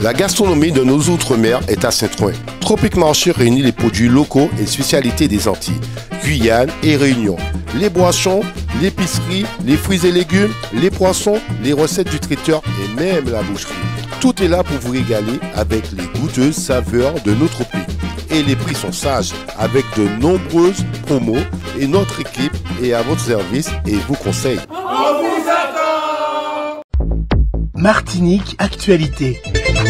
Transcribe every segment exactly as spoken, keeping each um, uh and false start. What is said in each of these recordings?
La gastronomie de nos outre-mer est à Saint-Ouen. Tropic Marché réunit les produits locaux et spécialités des Antilles, Guyane et Réunion. Les boissons, l'épicerie, les fruits et légumes, les poissons, les recettes du traiteur et même la boucherie. Tout est là pour vous régaler avec les goûteuses saveurs de notre pays. Et les prix sont sages avec de nombreuses promos et notre équipe est à votre service et vous conseille. On vous attend! Martinique Actualité.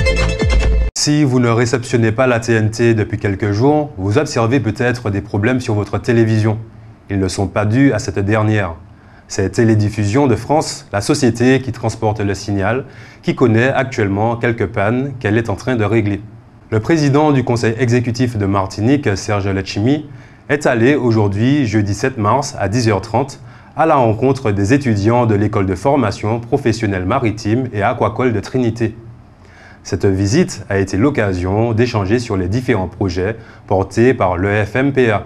Si vous ne réceptionnez pas la T N T depuis quelques jours, vous observez peut-être des problèmes sur votre télévision. Ils ne sont pas dus à cette dernière. C'est Télédiffusion de France, la société qui transporte le signal, qui connaît actuellement quelques pannes qu'elle est en train de régler. Le président du conseil exécutif de Martinique, Serge Letchimy, est allé aujourd'hui, jeudi sept mars, à dix heures trente, à la rencontre des étudiants de l'école de formation professionnelle maritime et aquacole de Trinité. Cette visite a été l'occasion d'échanger sur les différents projets portés par l'E F M P A.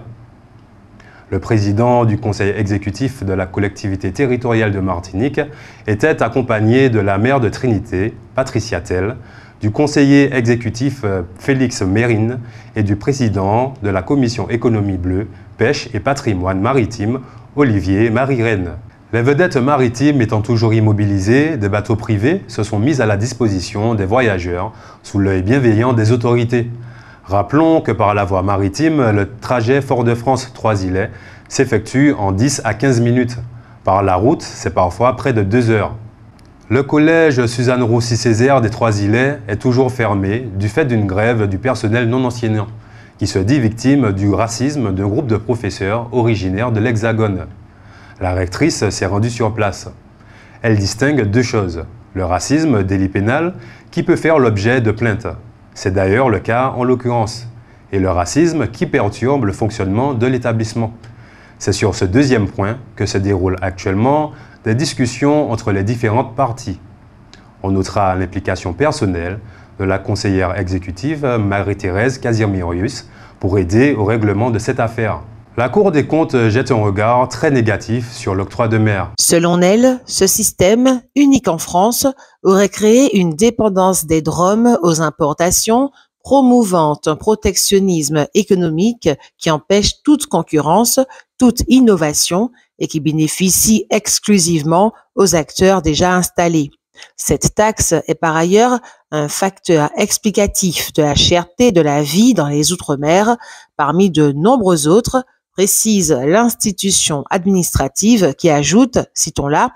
Le président du conseil exécutif de la collectivité territoriale de Martinique était accompagné de la maire de Trinité, Patricia Tell, du conseiller exécutif Félix Mérine et du président de la commission économie bleue, pêche et patrimoine maritime, Olivier Marie-Reine. Les vedettes maritimes étant toujours immobilisées, des bateaux privés se sont mis à la disposition des voyageurs sous l'œil bienveillant des autorités. Rappelons que par la voie maritime, le trajet Fort-de-France-Trois-Îlets s'effectue en dix à quinze minutes. Par la route, c'est parfois près de deux heures. Le collège Suzanne Roussy-Césaire des Trois-Îlets est toujours fermé du fait d'une grève du personnel non enseignant, qui se dit victime du racisme d'un groupe de professeurs originaires de l'Hexagone. La rectrice s'est rendue sur place. Elle distingue deux choses. Le racisme, délit pénal, qui peut faire l'objet de plaintes. C'est d'ailleurs le cas en l'occurrence. Et le racisme qui perturbe le fonctionnement de l'établissement. C'est sur ce deuxième point que se déroulent actuellement des discussions entre les différentes parties. On notera l'implication personnelle de la conseillère exécutive Marie-Thérèse Casimirius pour aider au règlement de cette affaire. La Cour des comptes jette un regard très négatif sur l'octroi de mer. Selon elle, ce système, unique en France, aurait créé une dépendance des D R O M aux importations, promouvant un protectionnisme économique qui empêche toute concurrence, toute innovation et qui bénéficie exclusivement aux acteurs déjà installés. Cette taxe est par ailleurs un facteur explicatif de la cherté de la vie dans les Outre-mer, parmi de nombreux autres, précise l'institution administrative qui ajoute, citons-la,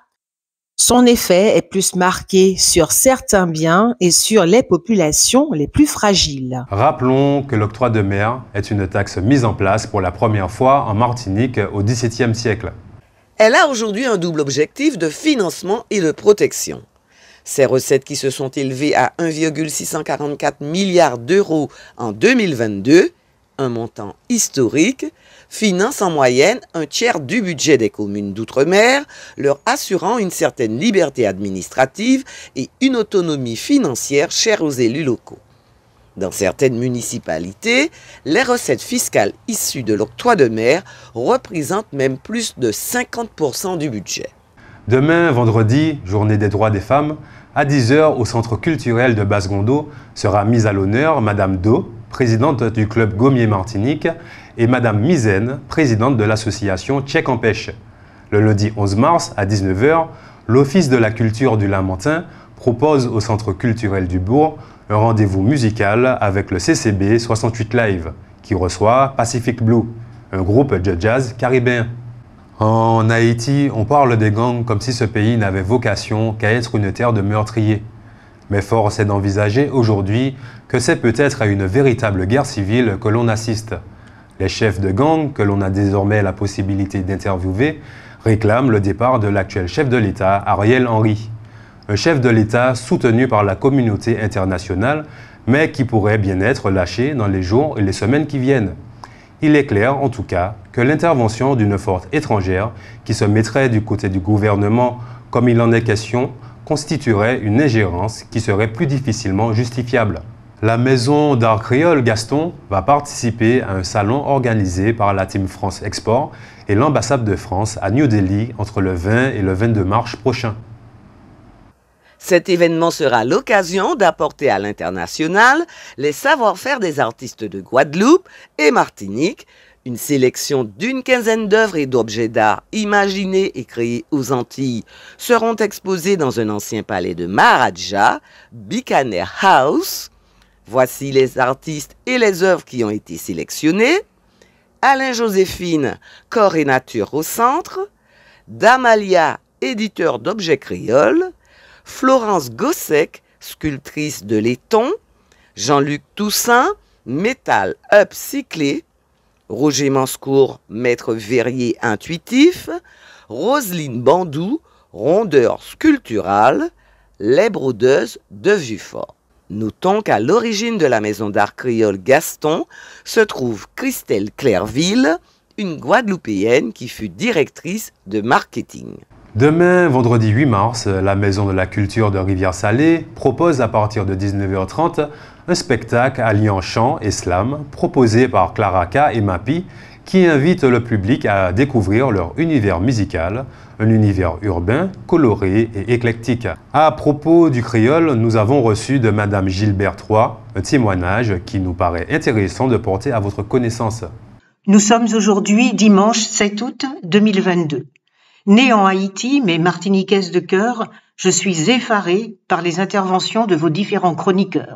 son effet est plus marqué sur certains biens et sur les populations les plus fragiles. Rappelons que l'octroi de mer est une taxe mise en place pour la première fois en Martinique au dix-septième siècle. Elle a aujourd'hui un double objectif de financement et de protection. Ces recettes qui se sont élevées à un virgule six cent quarante-quatre milliards d'euros en deux mille vingt-deux, un montant historique, financent en moyenne un tiers du budget des communes d'outre-mer, leur assurant une certaine liberté administrative et une autonomie financière chère aux élus locaux. Dans certaines municipalités, les recettes fiscales issues de l'octroi de mer représentent même plus de cinquante pour cent du budget. Demain, vendredi, journée des droits des femmes, à dix heures au Centre culturel de Basse-Gondo sera mise à l'honneur Madame Do, présidente du club Gommier Martinique, et Madame Mizen, présidente de l'association Tchèque en pêche. Le lundi onze mars, à dix-neuf heures, l'Office de la culture du Lamentin propose au Centre culturel du Bourg un rendez-vous musical avec le C C B soixante-huit Live, qui reçoit Pacific Blue, un groupe de jazz caribéen. En Haïti, on parle des gangs comme si ce pays n'avait vocation qu'à être une terre de meurtriers. Mais force est d'envisager aujourd'hui que c'est peut-être à une véritable guerre civile que l'on assiste. Les chefs de gang, que l'on a désormais la possibilité d'interviewer, réclament le départ de l'actuel chef de l'État, Ariel Henry. Un chef de l'État soutenu par la communauté internationale, mais qui pourrait bien être lâché dans les jours et les semaines qui viennent. Il est clair, en tout cas, que l'intervention d'une force étrangère qui se mettrait du côté du gouvernement, comme il en est question, constituerait une ingérence qui serait plus difficilement justifiable. La maison d'art créole Gaston va participer à un salon organisé par la Team France Export et l'ambassade de France à New Delhi entre le vingt et le vingt-deux mars prochain. Cet événement sera l'occasion d'apporter à l'international les savoir-faire des artistes de Guadeloupe et Martinique. Une sélection d'une quinzaine d'œuvres et d'objets d'art imaginés et créés aux Antilles seront exposés dans un ancien palais de Maharaja, Bikaner House. Voici les artistes et les œuvres qui ont été sélectionnées. Alain Joséphine, Corps et Nature au centre. Damalia, éditeur d'objets créoles. Florence Gossec, sculptrice de laiton. Jean-Luc Toussaint, métal upcyclé. Roger Manscourt, maître verrier intuitif. Roselyne Bandou, rondeur sculpturale. Les brodeuses de Vieux-Fort. Notons qu'à l'origine de la maison d'art créole Gaston se trouve Christelle Clairville, une Guadeloupéenne qui fut directrice de marketing. Demain, vendredi huit mars, la Maison de la Culture de Rivière-Salée propose à partir de dix-neuf heures trente un spectacle alliant chant et slam proposé par Clara K et Mapi qui invite le public à découvrir leur univers musical, un univers urbain, coloré et éclectique. À propos du créole, nous avons reçu de Madame Gilbert Trois un témoignage qui nous paraît intéressant de porter à votre connaissance. Nous sommes aujourd'hui dimanche sept août deux mille vingt-deux. Née en Haïti, mais martiniquaise de cœur, je suis effarée par les interventions de vos différents chroniqueurs.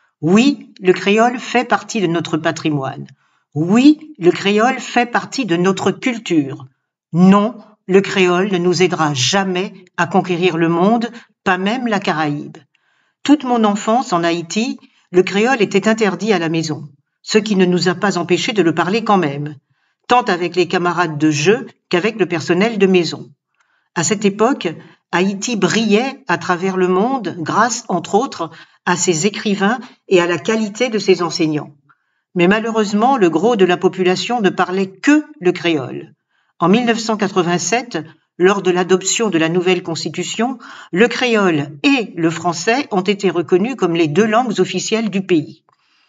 Oui, le créole fait partie de notre patrimoine. Oui, le créole fait partie de notre culture. Non, le créole ne nous aidera jamais à conquérir le monde, pas même la Caraïbe. Toute mon enfance en Haïti, le créole était interdit à la maison, ce qui ne nous a pas empêchés de le parler quand même, tant avec les camarades de jeu qu'avec le personnel de maison. À cette époque, Haïti brillait à travers le monde grâce, entre autres, à ses écrivains et à la qualité de ses enseignants. Mais malheureusement, le gros de la population ne parlait que le créole. En mille neuf cent quatre-vingt-sept, lors de l'adoption de la nouvelle constitution, le créole et le français ont été reconnus comme les deux langues officielles du pays.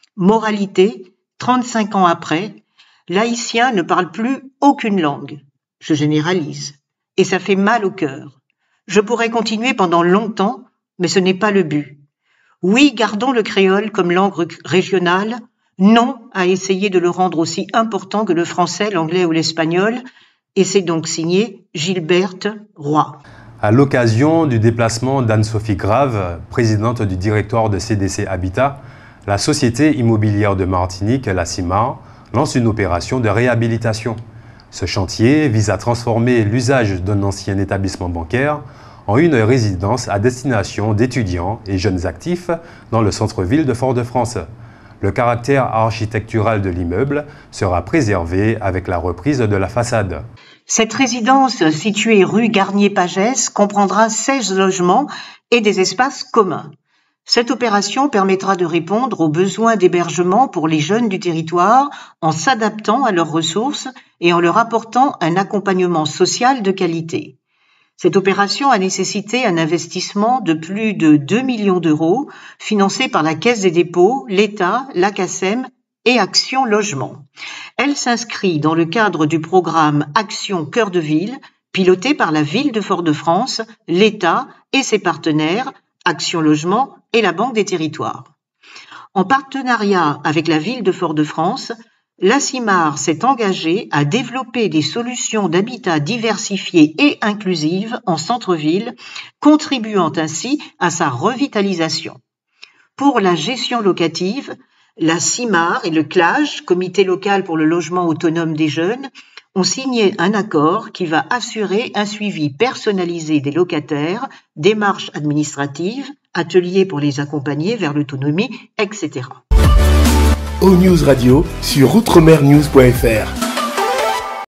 Moralité, trente-cinq ans après, l'haïtien ne parle plus aucune langue. Je généralise. Et ça fait mal au cœur. Je pourrais continuer pendant longtemps, mais ce n'est pas le but. Oui, gardons le créole comme langue régionale, non à essayer de le rendre aussi important que le français, l'anglais ou l'espagnol, et c'est donc signé Gilberte Roy. À l'occasion du déplacement d'Anne-Sophie Grave, présidente du directoire de C D C Habitat, la Société immobilière de Martinique, la CIMAR, lance une opération de réhabilitation. Ce chantier vise à transformer l'usage d'un ancien établissement bancaire en une résidence à destination d'étudiants et jeunes actifs dans le centre-ville de Fort-de-France. Le caractère architectural de l'immeuble sera préservé avec la reprise de la façade. Cette résidence située rue Garnier-Pagès comprendra seize logements et des espaces communs. Cette opération permettra de répondre aux besoins d'hébergement pour les jeunes du territoire en s'adaptant à leurs ressources et en leur apportant un accompagnement social de qualité. Cette opération a nécessité un investissement de plus de deux millions d'euros, financé par la Caisse des dépôts, l'État, l'A C A S E M et Action Logement. Elle s'inscrit dans le cadre du programme Action Cœur de Ville, piloté par la Ville de Fort-de-France, l'État et ses partenaires, Action Logement et la Banque des Territoires. En partenariat avec la Ville de Fort-de-France, la CIMAR s'est engagée à développer des solutions d'habitat diversifiées et inclusives en centre-ville, contribuant ainsi à sa revitalisation. Pour la gestion locative, la CIMAR et le C L A G, Comité local pour le logement autonome des jeunes, ont signé un accord qui va assurer un suivi personnalisé des locataires, démarches administratives, ateliers pour les accompagner vers l'autonomie, et cetera. O News Radio sur outremernews point F R.